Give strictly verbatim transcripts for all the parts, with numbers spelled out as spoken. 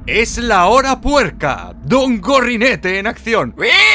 Es la hora puerca. Don Gorrinete en acción.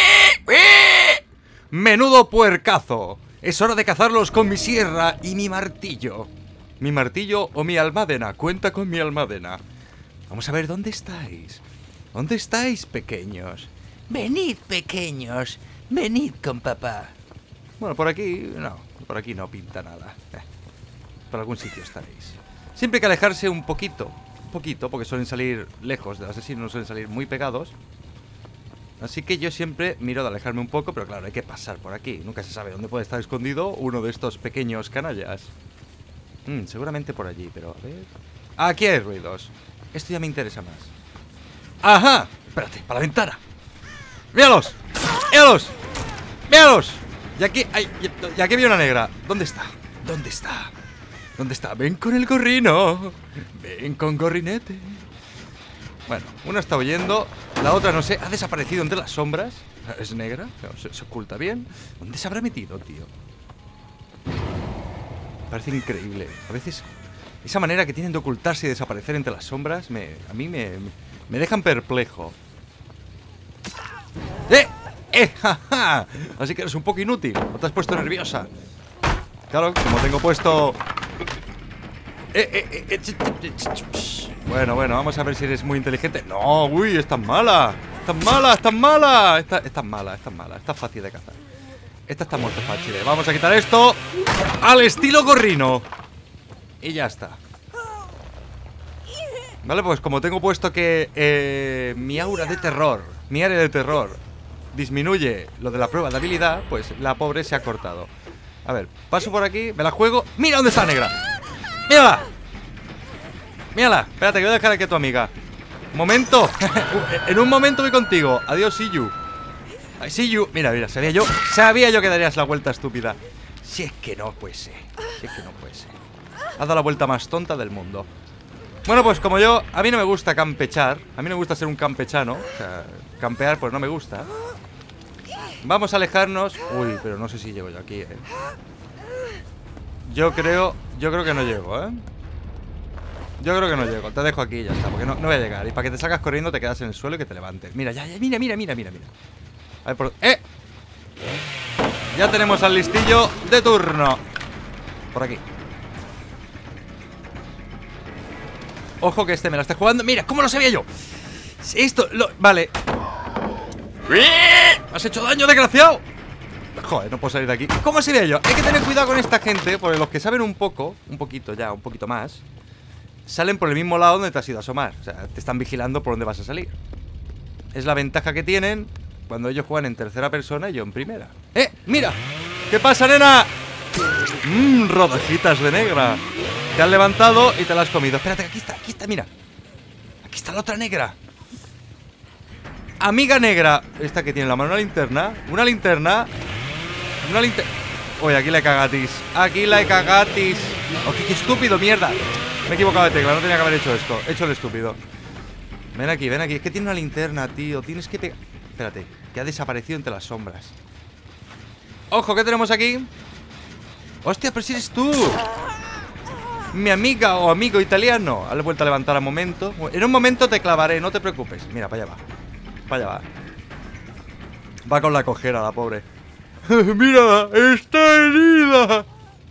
Menudo puercazo. Es hora de cazarlos con mi sierra y mi martillo. Mi martillo o mi almádena. Cuenta con mi almádena. Vamos a ver dónde estáis. ¿Dónde estáis, pequeños? Venid, pequeños. Venid con papá. Bueno, por aquí no. Por aquí no pinta nada. Eh, por algún sitio estaréis. Siempre hay que alejarse un poquito. Un poquito, porque suelen salir lejos del asesino. No suelen salir muy pegados. Así que yo siempre miro de alejarme un poco. Pero claro, hay que pasar por aquí. Nunca se sabe dónde puede estar escondido uno de estos pequeños canallas. Mm, seguramente por allí, pero a ver... Aquí hay ruidos. Esto ya me interesa más. ¡Ajá! Espérate, para la ventana. ¡Míralos! ¡Míralos! ¡Míralos! Y aquí, hay, y aquí había una negra. ¿Dónde está? ¿Dónde está? ¿Dónde está? Ven con el gorrino. Ven con Gorrinete. Bueno, una está huyendo. La otra, no sé, ha desaparecido entre las sombras. Es negra, se, se oculta bien. ¿Dónde se habrá metido, tío? Parece increíble. A veces esa manera que tienen de ocultarse y desaparecer entre las sombras me, a mí me, me dejan perplejo. ¡Eh! ¡Eh! ¡Ja, ja! Así que eres un poco inútil. ¿No te has puesto nerviosa? Claro, como tengo puesto... Eh, eh, eh, eh, Bueno, bueno, vamos a ver si eres muy inteligente. No, uy, es tan mala. Es tan mala, es tan mala. Esta, esta es mala, esta es mala. Esta es fácil de cazar. Esta está muerta fácil. Vamos a quitar esto al estilo gorrino. Y ya está. Vale, pues como tengo puesto que eh, mi aura de terror, mi área de terror disminuye lo de la prueba de habilidad, pues la pobre se ha cortado. A ver, paso por aquí, me la juego. ¡Mira dónde está la negra! ¡Mírala! ¡Mírala! Espérate, que voy a dejar aquí a tu amiga. ¡Momento! En un momento voy contigo. Adiós, see you. See you. Mira, mira, sabía yo. Sabía yo que darías la vuelta, estúpida. Si es que no puede ser. Si es que no puede ser. Has dado la vuelta más tonta del mundo. Bueno, pues como yo, a mí no me gusta campechar. A mí no me gusta ser un campechano. O sea, campear pues no me gusta. Vamos a alejarnos. Uy, pero no sé si llego yo aquí, eh. Yo creo, yo creo que no llego, eh. Yo creo que no llego, te dejo aquí y ya está. Porque no, no voy a llegar, y para que te salgas corriendo te quedas en el suelo y que te levantes. Mira, ya, ya, mira, mira, mira, mira, mira. A ver, por... ¡Eh! Ya tenemos al listillo de turno. Por aquí. Ojo que este me la está jugando. Mira, ¿cómo lo sabía yo? Esto, lo... vale. ¿Has hecho daño, desgraciado? Joder, no puedo salir de aquí. ¿Cómo sabía yo? Hay que tener cuidado con esta gente, porque los que saben un poco, un poquito ya, un poquito más, salen por el mismo lado donde te has ido a asomar. O sea, te están vigilando por dónde vas a salir. Es la ventaja que tienen cuando ellos juegan en tercera persona y yo en primera. ¡Eh! ¡Mira! ¿Qué pasa, nena? Mmm, rodajitas de negra. Te has levantado y te la has comido. Espérate, aquí está, aquí está, mira. Aquí está la otra negra. Amiga negra. Esta que tiene en la mano una linterna. Una linterna. Una linterna. Oye, aquí la he cagatis. Aquí la he cagatis. Oh, qué, qué estúpido, mierda. Me he equivocado de tecla, no tenía que haber hecho esto. He hecho el estúpido. Ven aquí, ven aquí. Es que tiene una linterna, tío. Tienes que pegar. Espérate, que ha desaparecido entre las sombras. Ojo, ¿qué tenemos aquí? Hostia, pero si eres tú. Mi amiga o amigo italiano. Hazle vuelta a levantar a momento. En un momento te clavaré, no te preocupes. Mira, para allá va. Para allá va. Va con la cojera, la pobre. Mira, está herida.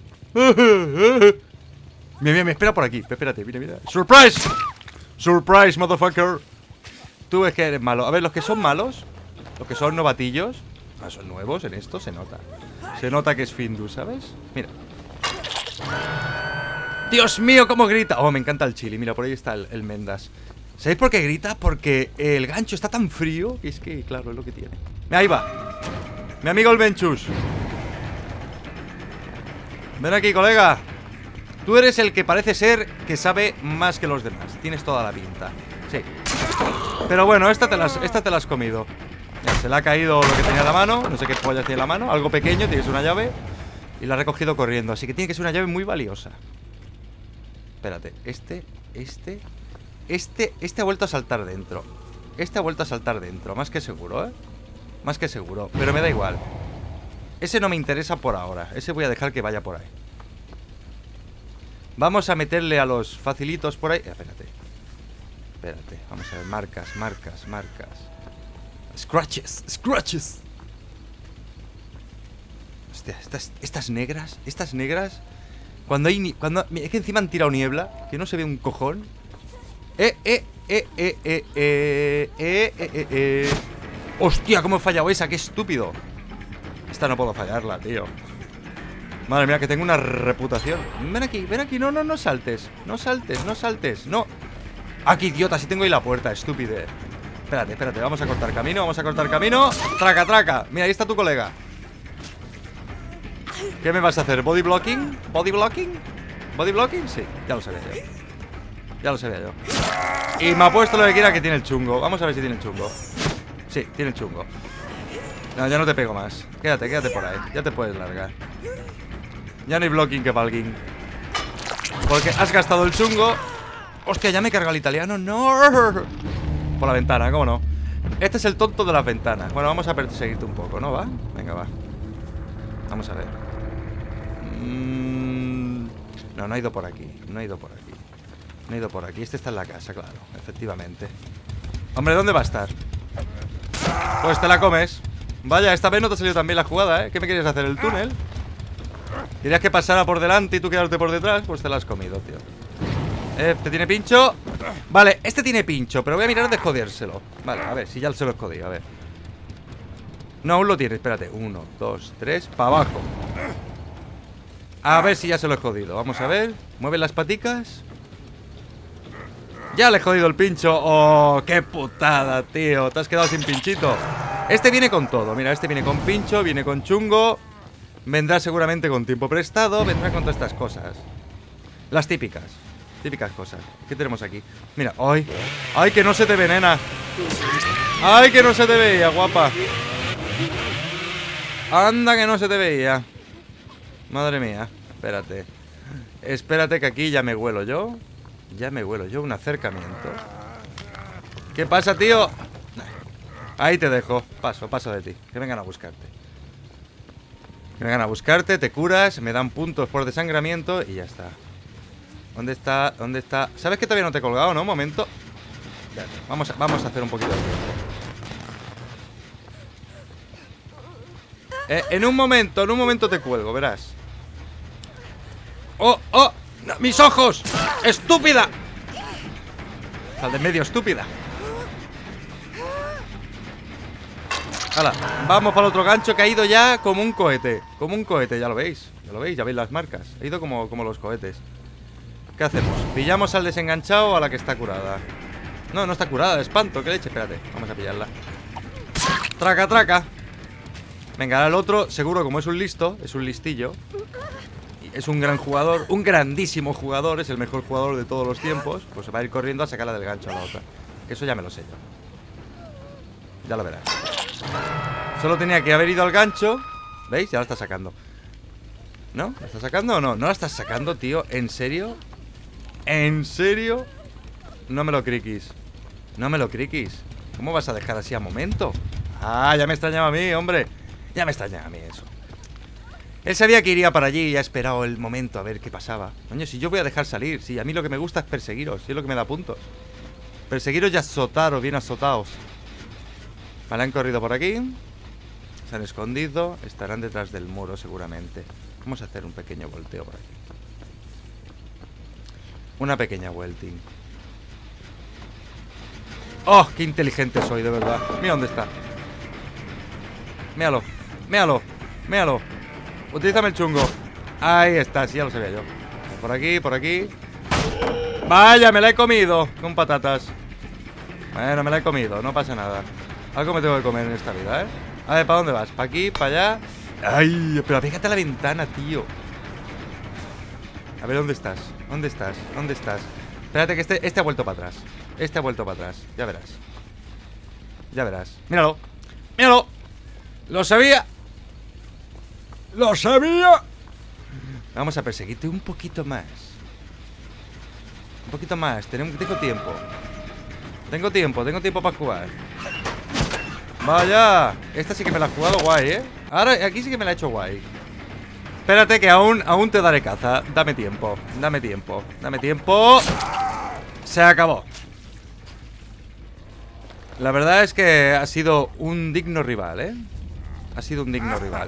Mira, mira, me espera por aquí. Espérate, mira, mira. ¡Surprise! ¡Surprise, motherfucker! Tú ves que eres malo. A ver, los que son malos, los que son novatillos, ah, son nuevos en esto, se nota. Se nota que es Findus, ¿sabes? Mira. ¡Dios mío, cómo grita! Oh, me encanta el chili. Mira, por ahí está el, el Mendas. ¿Sabéis por qué grita? Porque el gancho está tan frío que es que, claro, es lo que tiene. Mira, ahí va. Mi amigo el Benchus. Ven aquí, colega. Tú eres el que parece ser que sabe más que los demás. Tienes toda la pinta. Sí. Pero bueno, esta te la has, esta te la has comido. Ya, se le ha caído lo que tenía en la mano. No sé qué polla tiene en la mano. Algo pequeño, tiene que ser una llave. Y la ha recogido corriendo. Así que tiene que ser una llave muy valiosa. Espérate, este, este Este, este ha vuelto a saltar dentro. Este ha vuelto a saltar dentro, más que seguro, ¿eh? Más que seguro, pero me da igual. Ese no me interesa por ahora. Ese voy a dejar que vaya por ahí. Vamos a meterle a los facilitos por ahí. Espérate. Espérate, vamos a ver, marcas, marcas, marcas. Scratches, scratches. Hostia, estas, estas negras, estas negras. Cuando hay, cuando, es que encima han tirado niebla, que no se ve un cojón. Eh, eh, eh, eh, eh, eh, eh, eh, eh. Hostia, cómo he fallado esa, qué estúpido. Esta no puedo fallarla, tío. Madre mía, que tengo una reputación. Ven aquí, ven aquí, no, no, no saltes. No saltes, no saltes, no. Aquí, idiota, si tengo ahí la puerta, estúpido. Espérate, espérate, vamos a cortar camino, vamos a cortar camino. Traca, traca, mira, ahí está tu colega. ¿Qué me vas a hacer? ¿Body blocking? ¿Body blocking? ¿Body blocking? Sí, ya lo sabía yo. Ya lo sabía yo. Y me ha puesto lo que quiera que tiene el chungo. Vamos a ver si tiene el chungo. Sí, tiene el chungo. No, ya no te pego más. Quédate, quédate por ahí. Ya te puedes largar. Ya no hay blocking que valguing. Porque has gastado el chungo. Hostia, ya me carga el italiano. No. Por la ventana, ¿cómo no? Este es el tonto de las ventanas. Bueno, vamos a perseguirte un poco, ¿no? ¿Va? Venga, va. Vamos a ver. mm... No, no ha ido por aquí. No ha ido por aquí. No ha ido por aquí. Este está en la casa, claro. Efectivamente. Hombre, ¿dónde va a estar? Pues te la comes. Vaya, esta vez no te ha salido tan bien la jugada, ¿eh? ¿Qué me querías hacer? ¿El túnel? Querías que pasara por delante y tú quedarte por detrás. Pues te la has comido, tío. Este tiene pincho. Vale, este tiene pincho, pero voy a mirar de jodérselo. Vale, a ver, si ya se lo he jodido, a ver. No, aún lo tiene, espérate. Uno, dos, tres, para abajo. A ver si ya se lo he jodido. Vamos a ver, mueve las paticas. Ya le he jodido el pincho. Oh, qué putada, tío. Te has quedado sin pinchito. Este viene con todo, mira, este viene con pincho, viene con chungo. Vendrá seguramente con tiempo prestado. Vendrá con todas estas cosas. Las típicas. Típicas cosas. ¿Qué tenemos aquí? Mira, ¡ay! ¡Ay, que no se te ve, nena! ¡Ay, que no se te veía, guapa! Anda, que no se te veía. Madre mía. Espérate. Espérate que aquí ya me huelo yo. Ya me huelo yo un acercamiento. ¿Qué pasa, tío? Ahí te dejo. Paso, paso de ti. Que vengan a buscarte. Que vengan a buscarte, te curas, me dan puntos por desangramiento y ya está. ¿Dónde está? ¿Dónde está? ¿Sabes que todavía no te he colgado, no? Un momento. Vamos a, vamos a hacer un poquito de tiempo. Eh, en un momento, en un momento te cuelgo, verás. ¡Oh, oh! No, ¡mis ojos! ¡Estúpida! Sal de medio, estúpida. Hala, vamos para el otro gancho que ha ido ya como un cohete. Como un cohete, ya lo veis. Ya lo veis, ya veis las marcas. Ha ido como, como los cohetes. ¿Qué hacemos? ¿Pillamos al desenganchado o a la que está curada? No, no está curada, de espanto, qué leche. Espérate, vamos a pillarla. Traca, traca. Venga, ahora el otro, seguro como es un listo, es un listillo. Es un gran jugador, un grandísimo jugador. Es el mejor jugador de todos los tiempos. Pues se va a ir corriendo a sacarla del gancho a la otra. Eso ya me lo sé yo. Ya lo verás. Solo tenía que haber ido al gancho. ¿Veis? Ya la está sacando. ¿No? ¿La está sacando o no? ¿No la estás sacando, tío? ¿En serio? ¿En serio? No me lo criquis. No me lo criquis. ¿Cómo vas a dejar así a momento? Ah, ya me extrañaba a mí, hombre. Ya me extrañaba a mí eso. Él sabía que iría para allí y ha esperado el momento a ver qué pasaba. Coño, si yo voy a dejar salir. Si a mí lo que me gusta es perseguiros. Si es lo que me da puntos. Perseguiros y azotaros, bien azotados. Vale, han corrido por aquí. Se han escondido. Estarán detrás del muro seguramente. Vamos a hacer un pequeño volteo por aquí. Una pequeña vuelting. ¡Oh! ¡Qué inteligente soy, de verdad! Mira dónde está. Míralo, míralo, míralo. Utilízame el chungo. Ahí está, sí, ya lo sabía yo. Por aquí, por aquí. ¡Vaya, me la he comido! Con patatas. Bueno, me la he comido, no pasa nada. Algo me tengo que comer en esta vida, ¿eh? A ver, ¿para dónde vas? ¿Para aquí? ¿Para allá? ¡Ay! Pero fíjate a la ventana, tío. A ver, ¿dónde estás? ¿Dónde estás? ¿Dónde estás? Espérate que este, este ha vuelto para atrás. Este ha vuelto para atrás, ya verás. Ya verás, míralo. ¡Míralo! ¡Lo sabía! ¡Lo sabía! Vamos a perseguirte un poquito más. Un poquito más, tengo, tengo tiempo. Tengo tiempo, tengo tiempo para jugar. Vaya, esta sí que me la ha jugado guay, ¿eh? Ahora, aquí sí que me la ha hecho guay. Espérate que aún, aún te daré caza. Dame tiempo, dame tiempo, dame tiempo. Se acabó. La verdad es que ha sido un digno rival, ¿eh? Ha sido un digno rival.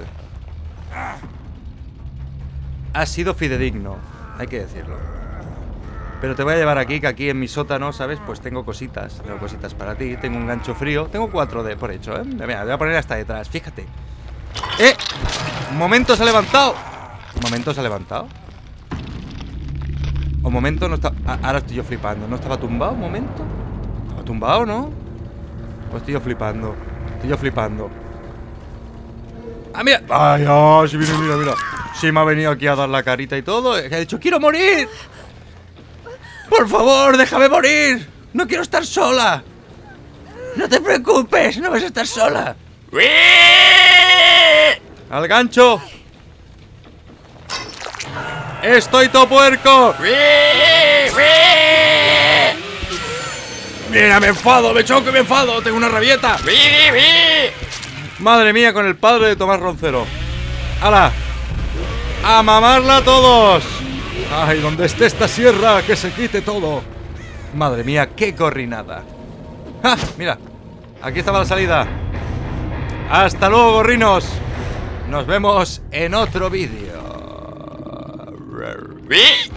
Ha sido fidedigno, hay que decirlo. Pero te voy a llevar aquí, que aquí en mi sótano, ¿sabes? Pues tengo cositas. Tengo cositas para ti. Tengo un gancho frío. Tengo cuatro de por hecho, ¿eh? Mira, voy a poner hasta detrás, fíjate. ¡Eh! Un momento, se ha levantado. Un momento, se ha levantado. Un momento, no está... Ah, ahora estoy yo flipando. ¿No estaba tumbado? Un momento. ¿Estaba tumbado, no? Pues estoy yo flipando. Estoy yo flipando. ¡Ah, mira! ¡Ay, oh, sí, mira, mira, mira! Sí, me ha venido aquí a dar la carita y todo. He dicho, ¡quiero morir! ¡Por favor, déjame morir! ¡No quiero estar sola! No te preocupes, no vas a estar sola. ¡Al gancho! ¡Estoy todo puerco! ¡Mira, me enfado! ¡Me choco y me enfado! ¡Tengo una rabieta! ¡Madre mía, con el padre de Tomás Roncero! ¡Hala! ¡A mamarla todos! ¡Ay, donde esté esta sierra, que se quite todo! Madre mía, qué corrinada. ¡Ja! Mira, aquí estaba la salida. ¡Hasta luego, gorrinos! Nos vemos en otro vídeo.